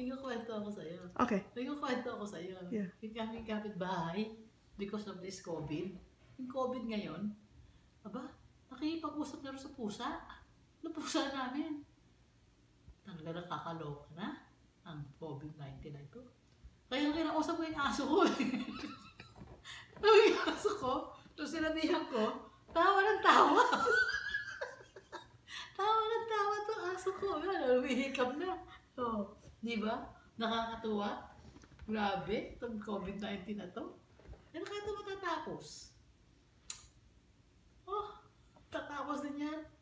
May kukwento ako sa'yo. Okay. May kukwento ako sa'yo. Yeah. Yung aming kapitbahay, because of this COVID, yung COVID ngayon, aba, nakikipag-usap na rin sa pusa. Ano pusa namin? Talaga nakakaloka na ang COVID-19 na ito. Kaya kinausap ko yung aso ko eh. Yung aso ko, nung sinabihan ko, tawa ng tawa. Tawa ng tawa itong aso ko. Yan, lumihikam na. Oh, di ba? Nakakatuwa. Grabe, itong COVID-19 na to. Ano kaya ito matatapos? Oh, tatapos din yan.